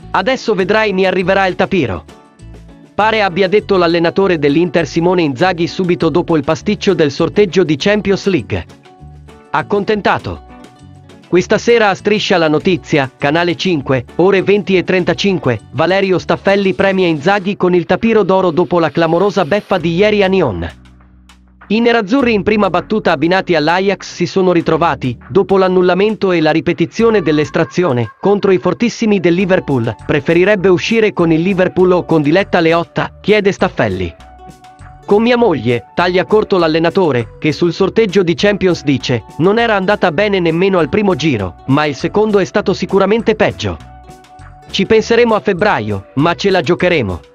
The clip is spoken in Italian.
Adesso vedrai, mi arriverà il tapiro. Pare abbia detto l'allenatore dell'Inter Simone Inzaghi subito dopo il pasticcio del sorteggio di Champions League. Accontentato. Questa sera a Striscia la notizia, Canale 5, ore 20:35, Valerio Staffelli premia Inzaghi con il tapiro d'oro dopo la clamorosa beffa di ieri a Nyon. I nerazzurri in prima battuta abbinati all'Ajax si sono ritrovati, dopo l'annullamento e la ripetizione dell'estrazione, contro i fortissimi del Liverpool. Preferirebbe uscire con il Liverpool o con Diletta Leotta? Chiede Staffelli. Con mia moglie, taglia corto l'allenatore, che sul sorteggio di Champions dice: non era andata bene nemmeno al primo giro, ma il secondo è stato sicuramente peggio. Ci penseremo a febbraio, ma ce la giocheremo.